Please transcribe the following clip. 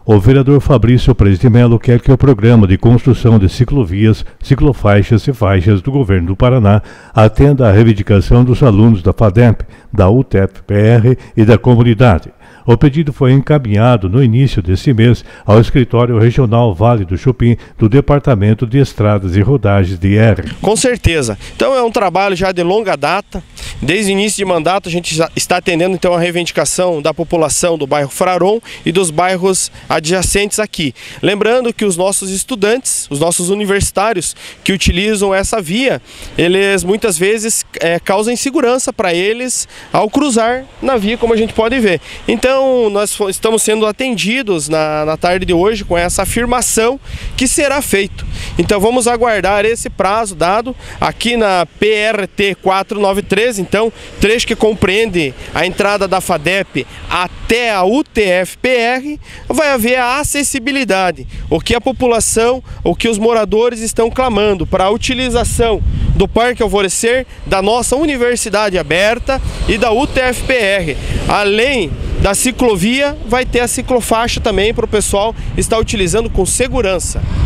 O vereador Fabrício Preis de Melo quer que o programa de construção de ciclovias, ciclofaixas e faixas do governo do Paraná atenda à reivindicação dos alunos da FADEP, da UTF-PR e da comunidade. O pedido foi encaminhado no início deste mês ao Escritório Regional Vale do Chupim do Departamento de Estradas e Rodagens de IR. Com certeza. Então é um trabalho já de longa data. Desde o início de mandato a gente já está atendendo então a reivindicação da população do bairro Fraron e dos bairros adjacentes aqui. Lembrando que os nossos estudantes, os nossos universitários que utilizam essa via, eles muitas vezes causam insegurança para eles ao cruzar na via, como a gente pode ver. Então nós estamos sendo atendidos na tarde de hoje com essa afirmação que será feito. Então vamos aguardar esse prazo dado aqui na PRT 493, então trecho que compreende a entrada da FADEP até a UTF-PR, vai haver a acessibilidade, o que a população, o que os moradores estão clamando para a utilização do Parque Alvorecer, da nossa universidade aberta e da UTF-PR. Além da ciclovia, vai ter a ciclofaixa também para o pessoal estar utilizando com segurança.